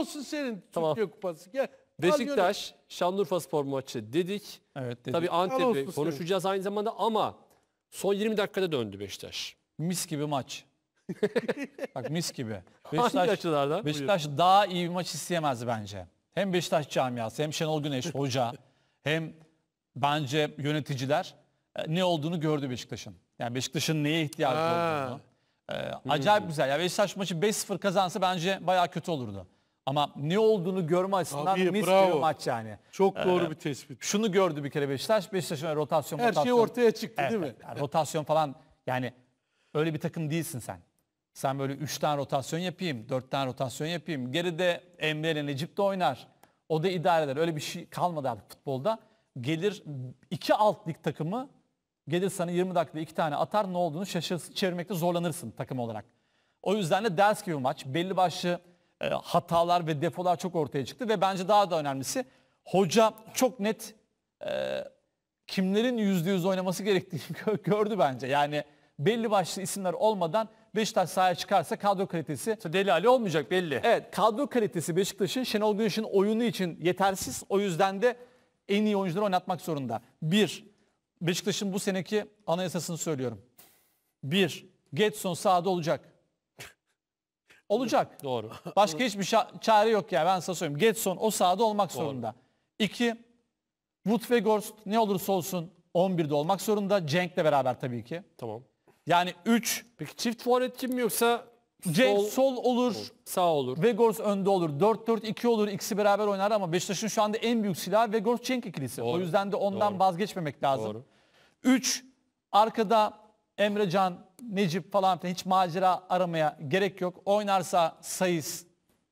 olsun senin Tamam. Türkiye Kupası. Gel. Beşiktaş, Şanlıurfaspor maçı dedik. Evet, dedik. Tabii Antep'i olsun konuşacağız aynı zamanda ama son 20 dakikada döndü Beşiktaş. Mis gibi maç. Bak mis gibi. Hangi açılardan? Beşiktaş daha iyi bir maç isteyemezdi bence. Hem Beşiktaş camiası hem Şenol Güneş hoca hem bence yöneticiler ne olduğunu gördü Beşiktaş'ın. Yani Beşiktaş'ın neye ihtiyacı olduğunu. Acayip güzel. Ya Beşiktaş maçı 5-0 kazansa bence bayağı kötü olurdu. Ama ne olduğunu görme açısından Abi, mis bravo. gibi maç yani. Çok doğru bir tespit. Şunu gördü bir kere Beşiktaş. Beşiktaş'ın rotasyon. Her şey ortaya çıktı değil mi? Yani rotasyon falan yani öyle bir takım değilsin sen. Sen böyle 3 tane rotasyon yapayım, 4 tane rotasyon yapayım. Geride Emre ile Necip de oynar. O da idare eder. Öyle bir şey kalmadı artık futbolda. Gelir 2 alt lig takımı gelir sana 20 dakikada 2 tane atar, ne olduğunu şaşırırsın, çevirmekte zorlanırsın takım olarak. O yüzden de ders gibi maç. Belli başlı hatalar ve defolar çok ortaya çıktı ve bence daha da önemlisi hoca çok net kimlerin %100 oynaması gerektiğini gördü bence. Yani belli başlı isimler olmadan Beşiktaş sahaya çıkarsa kadro kalitesi... Deli Ali olmayacak belli. Evet, kadro kalitesi Beşiktaş'ın Şenol Güneş'in oyunu için yetersiz. O yüzden de en iyi oyuncuları oynatmak zorunda. Beşiktaş'ın bu seneki anayasasını söylüyorum. Getson sahada olacak. Olacak. Doğru. Başka hiçbir çare yok ya, ben size söyleyeyim. Getson o sahada olmak zorunda. 2, Wood ve Gorst ne olursa olsun 11'de olmak zorunda. Cenk'le beraber tabii ki. Tamam. Yani 3, Peki çift forvet kim mi yoksa Cenk sol olur, sağ olur? Vegors önde olur. 4-4-2 olur. İkisi beraber oynar ama Beşiktaş'ın şu anda en büyük silahı Vegors Cenk ikilisi. Doğru. O yüzden de ondan Doğru. vazgeçmemek lazım. Doğru. 3, arkada Emrecan, Necip falan filan hiç macera aramaya gerek yok. Oynarsa Sayıs,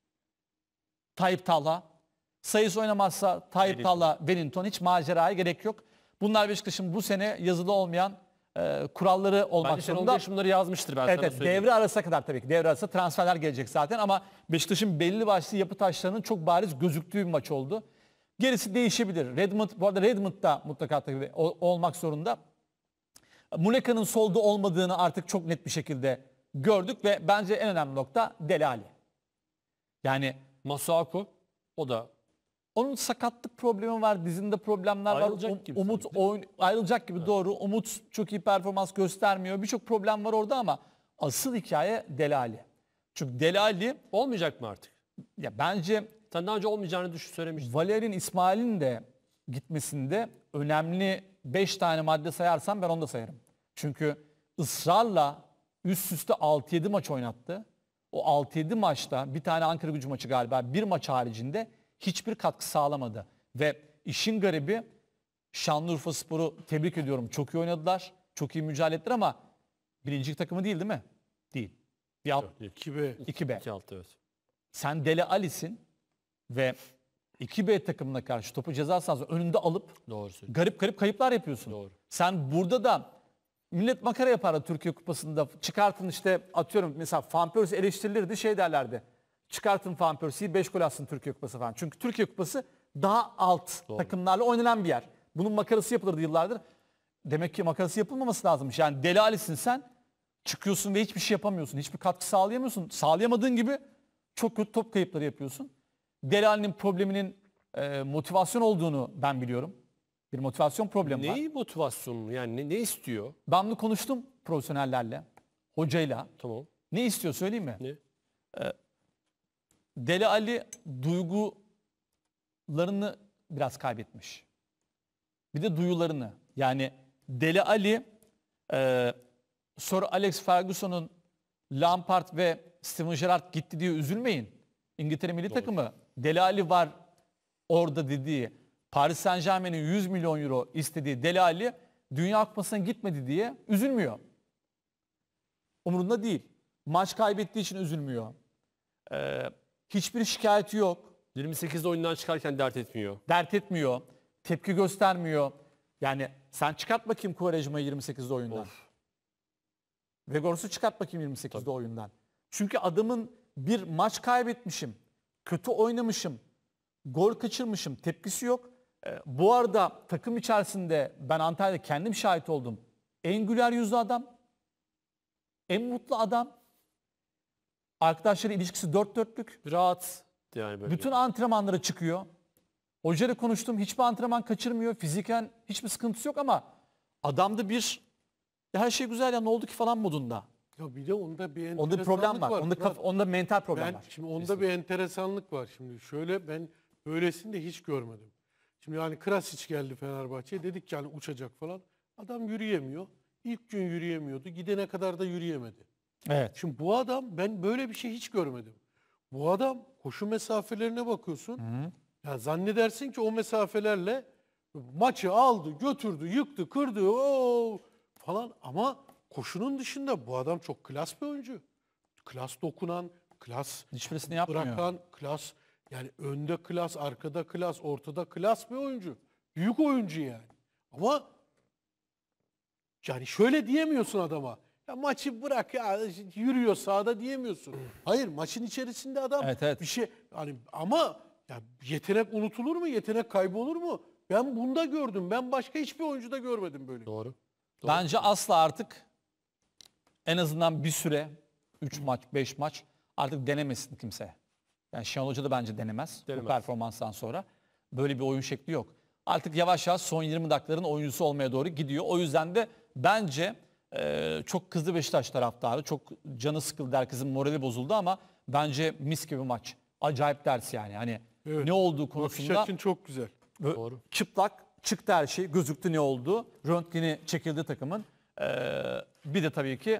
Tayyip Talha. Sayıs oynamazsa Tayyip Talha, Wellington. Hiç maceraya gerek yok. Bunlar Beşiktaş'ın bu sene yazılı olmayan kuralları olmak Bence Şenol zorunda. Güneş bunları yazmıştır ben sana Evet, söyleyeyim. devre arasına kadar tabii ki. Devre arası transferler gelecek zaten ama Beşiktaş'ın belli başlı yapı taşlarının çok bariz gözüktüğü bir maç oldu. Gerisi değişebilir. Bu arada Redmond da mutlaka tabii olmak zorunda. Muleka'nın solda olmadığını artık çok net bir şekilde gördük ve bence en önemli nokta Dele Alli. Yani Masuaku o da onun sakatlık problemi var, dizinde problemler var. Ayrılacak gibi Umut sanki. ayrılacak gibi, doğru. Umut çok iyi performans göstermiyor. Birçok problem var orada ama asıl hikaye Dele Alli. Çünkü Dele Alli olmayacak mı artık? ya bence Sen daha önce olmayacağını söylemiştin. Valerian İsmail'in de gitmesinde önemli 5 tane madde sayarsam ben onu da sayarım. Çünkü ısrarla üst üste 6-7 maç oynattı. O 6-7 maçta bir tane Ankaragücü maçı galiba, bir maç haricinde hiçbir katkı sağlamadı. Ve işin garibi Şanlıurfaspor'u tebrik ediyorum. Çok iyi oynadılar. Çok iyi mücadele ettiler ama birincilik takımı değil mi? Değil. Bir alt, 2B. 2B. 2-6 evet. Sen Dele Ali'sin ve 2B takımına karşı topu ceza sahası önünde alıp Doğru söylüyorsun. garip kayıplar yapıyorsun. Doğru. Sen burada da millet makara yapardı Türkiye Kupası'nda. Çıkartın işte, atıyorum mesela Van Persie eleştirilirdi, şey derlerdi. Çıkartın Van Persie'yi 5 gol atsın Türkiye Kupası falan. Çünkü Türkiye Kupası daha alt takımlarla oynanan bir yer. Bunun makarası yapılırdı yıllardır. Demek ki makarası yapılmaması lazımmış. Yani Dele Ali'sin sen, çıkıyorsun ve hiçbir şey yapamıyorsun. Hiçbir katkı sağlayamıyorsun. Sağlayamadığın gibi çok kötü top kayıpları yapıyorsun. Dele Ali'nin probleminin motivasyon olduğunu ben biliyorum. Bir motivasyon problemi var. Neyi motivasyonu yani ne istiyor? Ben bunu konuştum profesyonellerle, hocayla. Tamam. Ne istiyor söyleyeyim mi? Ne? Dele Ali duygularını biraz kaybetmiş. Bir de duyularını. Yani Dele Ali Sir Alex Ferguson'un Lampard ve Steven Gerrard gitti diye üzülmeyin. İngiltere milli takımı Dele Ali var orada dediği, Paris Saint-Germain'in 100 milyon euro istediği Dele Ali Dünya Kupası'na gitmedi diye üzülmüyor. Umurunda değil. Maç kaybettiği için üzülmüyor. Hiçbir şikayeti yok. 28'de oyundan çıkarken dert etmiyor. Dert etmiyor. Tepki göstermiyor. Yani sen çıkart bakayım Quaresma'yı 28'de oyundan. Vegors'u çıkart bakayım 28'de oyundan. Çünkü adamın bir maç kaybetmişim, kötü oynamışım, gol kaçırmışım, tepkisi yok. Bu arada takım içerisinde ben Antalya'da kendim şahit oldum. En güler yüzlü adam, en mutlu adam. Arkadaşları ilişkisi dört dörtlük. Rahat. yani böyle. Bütün antrenmanlara çıkıyor. Hocayla konuştum. Hiçbir antrenman kaçırmıyor. Fiziken hiçbir sıkıntısı yok ama adamda her şey güzel ya ne oldu ki falan modunda. Ya bir de onda bir Onda bir problem enteresanlık var. Onda, Fırat. onda mental problem Ben var. şimdi onda bir enteresanlık var şimdi. Şöyle ben böylesini de hiç görmedim. Şimdi yani Krasic geldi Fenerbahçe'ye. Dedik ki yani uçacak falan. Adam yürüyemiyor. İlk gün yürüyemiyordu. Gidene kadar da yürüyemedi. Evet. Şimdi bu adam ben böyle bir şey hiç görmedim. Bu adam koşu mesafelerine bakıyorsun. Ya zannedersin ki o mesafelerle maçı aldı, götürdü, yıktı, kırdı falan ama koşunun dışında bu adam çok klas bir oyuncu. Klas dokunan, klas Hiçbirisini yapmıyor. bırakan, klas yani önde klas, arkada klas, ortada klas bir oyuncu. Büyük oyuncu yani. Ama yani şöyle diyemiyorsun adama. Ya maçı bırak ya yürüyor sahada diyemiyorsun. Hayır maçın içerisinde adam Evet. bir şey hani ama ya yetenek unutulur mu? Yetenek kaybolur mu? Ben bunda gördüm. Ben başka hiçbir oyuncuda görmedim böyle. Doğru. Bence asla artık en azından bir süre 3 maç 5 maç artık denemesin kimse. Yani Şenol Hoca da bence denemez. Bu performanstan sonra. Böyle bir oyun şekli yok. Artık yavaş yavaş son 20 dakikaların oyuncusu olmaya doğru gidiyor. O yüzden de bence çok kızdı Beşiktaş taraftarı. Çok canı sıkıldı, herkesin morali bozuldu ama bence mis gibi maç. Acayip ders yani. Hani Evet. ne olduğu Bakış konusunda açın çok güzel. Doğru. çıplak çıktı her şey. Gözüktü ne oldu. Röntgeni çekildi takımın. Bir de tabii ki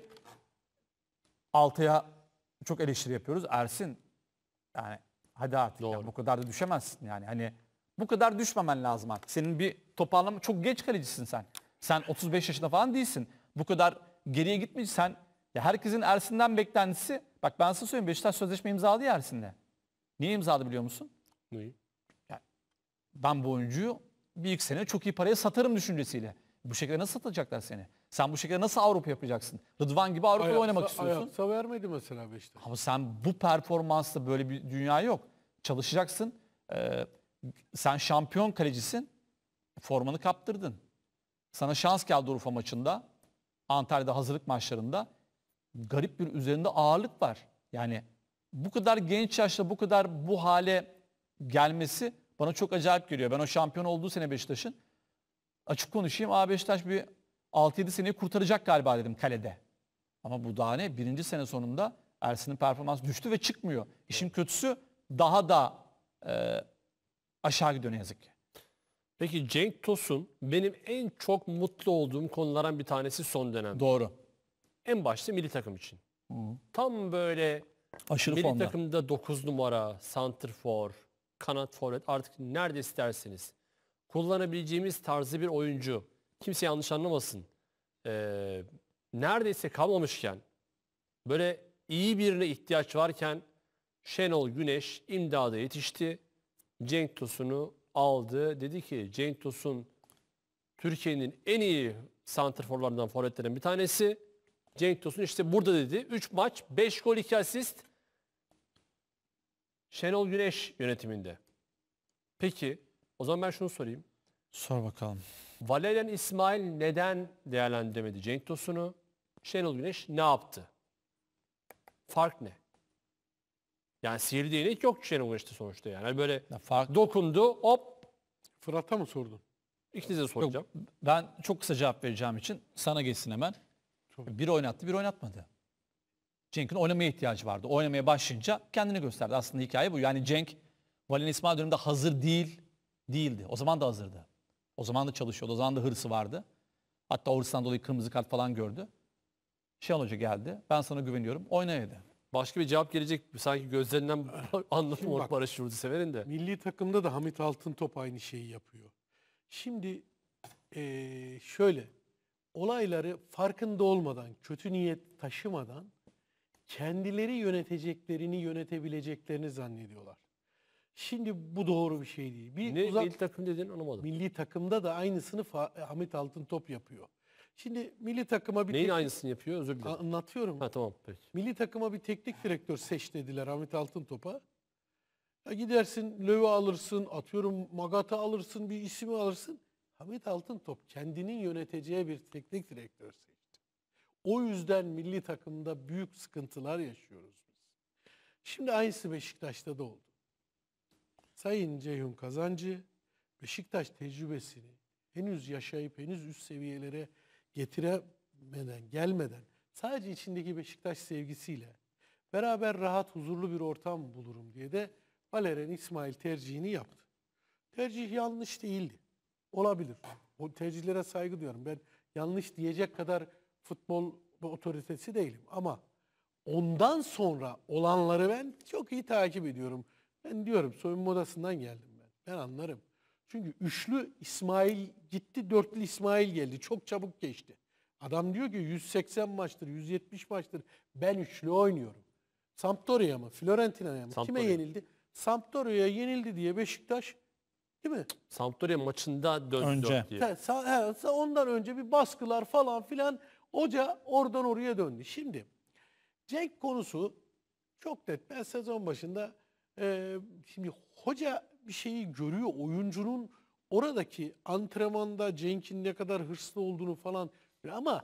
Altay'a çok eleştiri yapıyoruz. Ersin yani hadi artık ya, Doğru. bu kadar da düşemezsin yani. Hani bu kadar düşmemen lazım artık. Senin bir toparlama çok geç kalecisin sen. Sen 35 yaşında falan değilsin. Bu kadar geriye gitmeyeceksin. Sen ya herkesin Ersin'den beklentisi bak ben size söyleyeyim Beşiktaş sözleşme imzaladı ya Ersin'le. Niye imzaladı biliyor musun? Neyi? Ben bu oyuncuyu bir ilk sene çok iyi paraya satarım düşüncesiyle. Bu şekilde nasıl satacaklar seni? Sen bu şekilde nasıl Avrupa yapacaksın? Rıdvan gibi Avrupa'da oynamak istiyorsun. Ayaksa vermedi mesela Beşiktaş. Ama sen bu performansla böyle bir dünya yok. Çalışacaksın. Sen şampiyon kalecisin. Formanı kaptırdın. Sana şans geldi Urfa maçında. Antalya'da hazırlık maçlarında. Garip bir üzerinde ağırlık var. Yani bu kadar genç yaşta bu kadar bu hale gelmesi bana çok acayip geliyor. Ben o şampiyon olduğu sene Beşiktaş'ın açık konuşayım. Beşiktaş bir 6-7 seneyi kurtaracak galiba dedim kalede. Ama bu daha ne? Birinci sene sonunda Ersin'in performansı düştü ve çıkmıyor. İşin kötüsü daha da aşağı gidiyor ne yazık ki. Peki Cenk Tosun benim en çok mutlu olduğum konulardan bir tanesi son dönem. Doğru. En başta milli takım için. Tam böyle Aşırı milli formda. takımda 9 numara, santrfor, kanat forvet artık nerede isterseniz kullanabileceğimiz tarzı bir oyuncu. Kimse yanlış anlamasın. Neredeyse kalmamışken böyle iyi birine ihtiyaç varken Şenol Güneş imdada yetişti. Cenk Tosun'u aldı. Dedi ki Cenk Tosun Türkiye'nin en iyi santrforlarından, forvetlerinden bir tanesi. Cenk Tosun işte burada dedi. 3 maç, 5 gol, 2 asist. Şenol Güneş yönetiminde. Peki o zaman ben şunu sorayım. Sor bakalım. Valerian İsmail neden değerlendiremedi Cenk Tosun'u? Şenol Güneş ne yaptı? Fark ne? Yani sihirli değnek yok Şenol Güneş'te sonuçta yani. Hani böyle Fark dokundu hop Fırat'a mı sordun? ikinize de soracağım. Ben çok kısa cevap vereceğim için sana geçsin hemen. Bir oynattı, bir oynatmadı. Cenk'in oynamaya ihtiyacı vardı. Oynamaya başlayınca kendini gösterdi. Aslında hikaye bu. Yani Cenk Valerian İsmail döneminde hazır değildi. O zaman da hazırdı. O zaman da çalışıyordu. O zaman da hırsı vardı. Hatta o hırsından dolayı kırmızı kart falan gördü. Şenol Hoca geldi. Ben sana güveniyorum. Oyna dedi. Başka bir cevap gelecek sanki gözlerinden anlatım Şimdi bak, Barış Yurdusever'in de. Milli takımda da Hamit Altıntop aynı şeyi yapıyor. Şimdi şöyle olayları farkında olmadan, kötü niyet taşımadan kendileri yönetebileceklerini zannediyorlar. Şimdi bu doğru bir şey değil. Bir Ne milli takım dedin anlamadım. milli takımda da aynısını Hamit Altıntop yapıyor. Şimdi milli takıma bir Neyin aynısını yapıyor özür dilerim. anlatıyorum. Ha tamam peki. Milli takıma bir teknik direktör seç dediler Hamit Altıntop'a. Ya gidersin Löw'ü alırsın, atıyorum Magat'ı alırsın, bir ismi alırsın. Hamit Altıntop kendinin yöneteceği bir teknik direktör seçti. O yüzden milli takımda büyük sıkıntılar yaşıyoruz biz. Şimdi aynısı Beşiktaş'ta da oldu. Sayın Ceyhun Kazancı Beşiktaş tecrübesini henüz yaşayıp henüz üst seviyelere gelmeden sadece içindeki Beşiktaş sevgisiyle beraber rahat, huzurlu bir ortam bulurum diye de Valerian İsmail tercihini yaptı. Tercih yanlış değildi. Olabilir. O tercihlere saygı duyuyorum. Ben yanlış diyecek kadar futbol otoritesi değilim. Ama ondan sonra olanları ben çok iyi takip ediyorum. Ben diyorum soyunma odasından geldim ben. Ben anlarım. Çünkü üçlü İsmail gitti, dörtlü İsmail geldi. Çok çabuk geçti. Adam diyor ki 180 maçtır, 170 maçtır ben üçlü oynuyorum. Sampdoria'ya mı, Fiorentina'ya mı? Kime Sampdoria. yenildi? Sampdoria'ya yenildi diye Beşiktaş, değil mi? Sampdoria maçında döndü Önce. diye. Ondan önce bir baskılar falan filan. Hoca oradan oraya döndü. Şimdi Cenk konusu çok net. Ben sezon başında şimdi hoca bir şeyi görüyor. Oyuncunun oradaki antrenmanda Cenk'in ne kadar hırslı olduğunu falan. Ama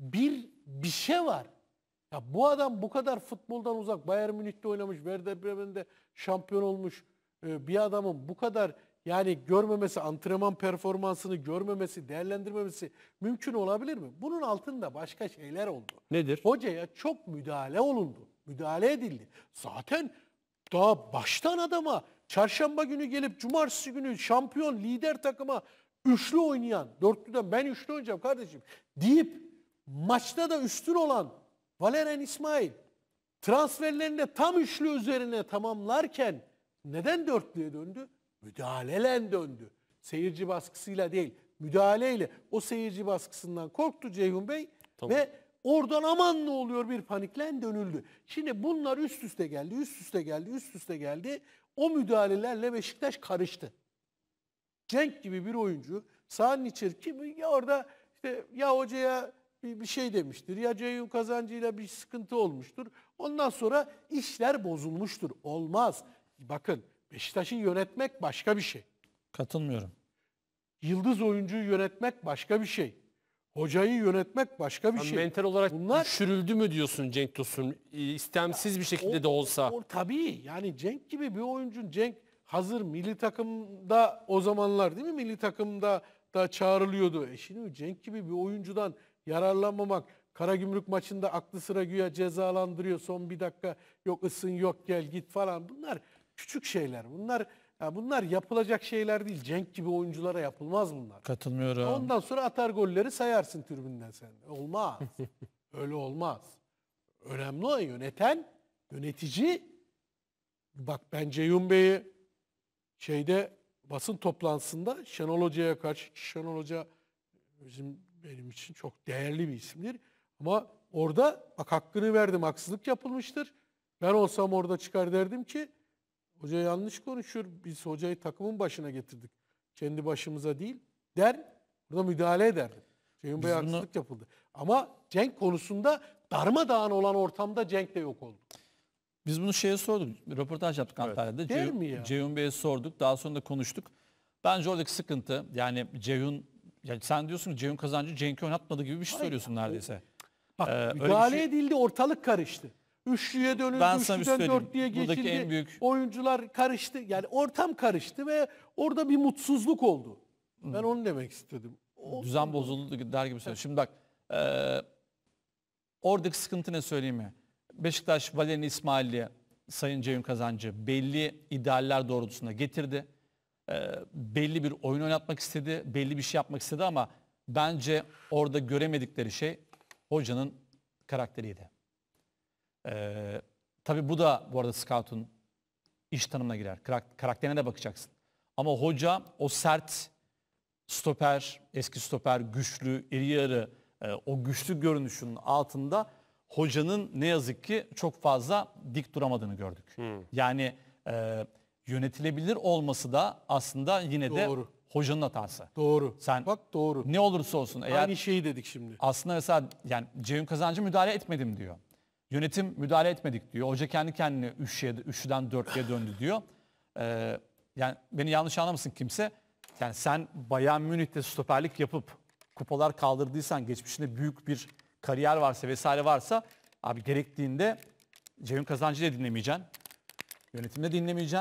bir şey var. Ya bu adam bu kadar futboldan uzak. Bayern Münih'te oynamış, Werder Bremen'de şampiyon olmuş bir adamın bu kadar yani görmemesi, antrenman performansını görmemesi, değerlendirmemesi mümkün olabilir mi? Bunun altında başka şeyler oldu. Nedir? Hocaya çok müdahale olundu. Müdahale edildi. Zaten daha baştan adama çarşamba günü gelip cumartesi günü şampiyon lider takıma üçlü oynayan, dörtlüden ben üçlü oynayacağım kardeşim deyip maçta da üstün olan Valerian İsmail transferlerinde tam üçlü üzerine tamamlarken neden dörtlüye döndü? Müdahaleyle döndü. Seyirci baskısıyla değil, müdahaleyle. O seyirci baskısından korktu Ceyhun Bey Tamam. ve oradan aman ne oluyor bir panikle dönüldü. Şimdi bunlar üst üste geldi, üst üste geldi, üst üste geldi. O müdahalelerle Beşiktaş karıştı. Cenk gibi bir oyuncu sahanın içeri kim ya orada işte ya hocaya bir şey demiştir ya Ceyhun Kazancı'yla bir sıkıntı olmuştur. Ondan sonra işler bozulmuştur. Olmaz. Bakın Beşiktaş'ı yönetmek başka bir şey. Katılmıyorum. Yıldız oyuncuyu yönetmek başka bir şey. Hocayı yönetmek başka bir Yani şey. mental olarak Bunlar düşürüldü mü diyorsun Cenk Tosun? İstemsiz bir şekilde de olsa. Tabii yani Cenk gibi bir oyuncu, Cenk hazır milli takımda o zamanlar değil mi? Milli takımda da çağrılıyordu. Şimdi Cenk gibi bir oyuncudan yararlanmamak, Karagümrük maçında aklı sıra güya cezalandırıyor. Son bir dakika yok ısın yok gel git falan. Bunlar küçük şeyler. Bunlar yapılacak şeyler değil. Cenk gibi oyunculara yapılmaz bunlar. Katılmıyorum. Ondan sonra atar golleri sayarsın tribünden sen. Olmaz. Öyle olmaz. Önemli olan yönetici. Bak ben Ceyhun Bey'i basın toplantısında Şenol Hoca'ya karşı, Şenol Hoca benim için çok değerli bir isimdir. Ama orada bak hakkını verdim, haksızlık yapılmıştır. Ben olsam orada çıkar derdim ki hoca yanlış konuşuyor. Biz hocayı takımın başına getirdik. Kendi başımıza değil der. Burada müdahale ederdim. Ceyhun Bey haksızlık yapıldı. Ama Cenk konusunda darmadağın olan ortamda Cenk de yok oldu. Biz bunu şeye sorduk. Bir röportaj yaptık Antalya'da. Der mi ya? Ceyhun Bey'e sorduk. Daha sonra da konuştuk. Bence oradaki sıkıntı yani sen diyorsun ki Ceyhun Kazancı Cenk'i oynatmadı gibi bir şey söylüyorsun neredeyse. Bak öyle müdahale bir şey- edildi, ortalık karıştı. Üçlüye dönüldü, Ben sana bir üçlüden söyleyeyim. dörtlüye Buradaki geçildi. en büyük- Oyuncular karıştı. Yani ortam karıştı ve orada bir mutsuzluk oldu. Ben onu demek istedim. Düzen bozuldu der gibi söylüyor. Şimdi bak oradaki sıkıntı ne söyleyeyim mi? Beşiktaş Valerian İsmail'i Sayın Ceyhun Kazancı belli idealler doğrultusunda getirdi. Belli bir oyun oynatmak istedi, belli bir şey yapmak istedi ama bence orada göremedikleri şey hocanın karakteriydi. Tabii bu da bu arada scout'un iş tanımına girer. Karakterine de bakacaksın. Ama hoca o sert stoper, eski stoper, güçlü, iri yarı o güçlü görünüşünün altında hocanın ne yazık ki çok fazla dik duramadığını gördük. Yani yönetilebilir olması da aslında yine Doğru. de hocanın hatası. Doğru. Sen Bak doğru. ne olursa olsun eğer Aynı şeyi dedik şimdi. aslında mesela yani Ceyhun Kazancı müdahale etmedim diyor. Yönetim müdahale etmedik diyor. Hoca kendi kendine üçlüden dörtlüye döndü diyor. Yani beni yanlış anlamasın kimse. Yani sen Bayern Münih'te stoperlik yapıp kupalar kaldırdıysan, geçmişinde büyük bir kariyer varsa vesaire varsa abi gerektiğinde Ceyhun Kazancı'yı da dinlemeyeceksin. Yönetimde dinlemeyeceksin.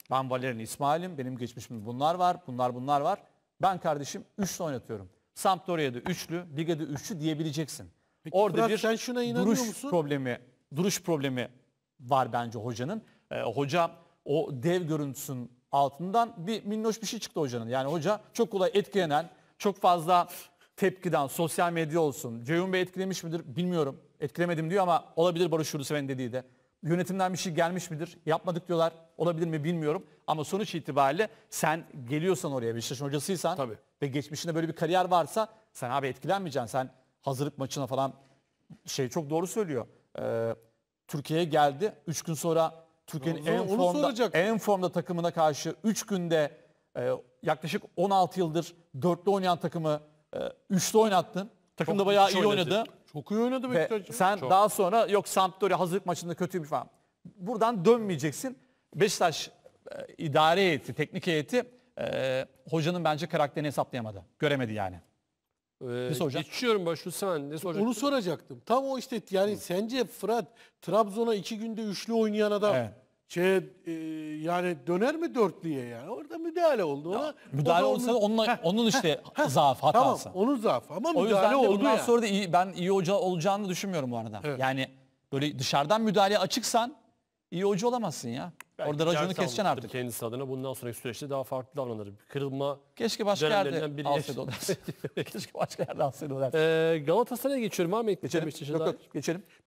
Ben Valerian İsmail'im. Benim geçmişimde bunlar var. Bunlar var. Ben kardeşim üçlü oynatıyorum. Sampdoria'da üçlü, Liga'da üçlü diyebileceksin. Peki Orada Fırat, bir sen şuna inanıyor musun? duruş problemi var bence hocanın. Hoca o dev görüntüsünün altından bir minnoş bir şey çıktı hocanın. Yani hoca çok kolay etkilenen, çok fazla tepkiden, sosyal medya olsun. Ceyhun Bey etkilemiş midir bilmiyorum. Etkilemedim diyor ama olabilir Barış Yurduseven'in dediği de. Yönetimden bir şey gelmiş midir? Yapmadık diyorlar. Olabilir mi bilmiyorum. Ama sonuç itibariyle sen geliyorsan oraya Beşiktaş'ın hocasıysan Tabii. ve geçmişinde böyle bir kariyer varsa sen abi etkilenmeyeceksin. Sen hazırlık maçına falan çok doğru söylüyor. Türkiye'ye geldi. 3 gün sonra Türkiye'nin Onu soracaktım. en formda takımına karşı 3 günde yaklaşık 16 yıldır dörtlü oynayan takımı üçlü oynattın. Takım da bayağı iyi oynadı. Çok iyi oynadı Ve Beşiktaş. sen daha sonra yok Sampdoria hazırlık maçında kötüymüş falan. Buradan dönmeyeceksin. Beşiktaş idare heyeti, teknik heyeti hocanın bence karakterini hesaplayamadı. Göremedi yani. Ne soracağım? Geçiyorum Barış Yurduseven. Ne soracak? Onu soracaktım. Tam o işte, yani sence Fırat Trabzon'a 2 günde üçlü oynayan adam Evet. yani döner mi dörtlüye yani? Orada müdahale oldu ona. Müdahale O da olsa onun işte zaaf Tamam, hatası. onun zaafı ama O müdahale yüzden de oldu bundan yani. sonra da ben iyi hoca olacağını düşünmüyorum bu arada. Evet. Yani böyle dışarıdan müdahaleye açıksan iyi hoca olamazsın ya. Belki Orada raconu ders keseceksin almıştır artık. kendisi adına bundan sonraki süreçte daha farklı davranır. Kırılma Keşke başka yerde dönemlerinden biri alsaydı o dersi. Keşke başka yerde alsaydı o dersi. Galatasaray'a geçiyorum. Var mı ekleyeceğim Geçelim. Beşiktaş'a Yok dair? yok geçelim.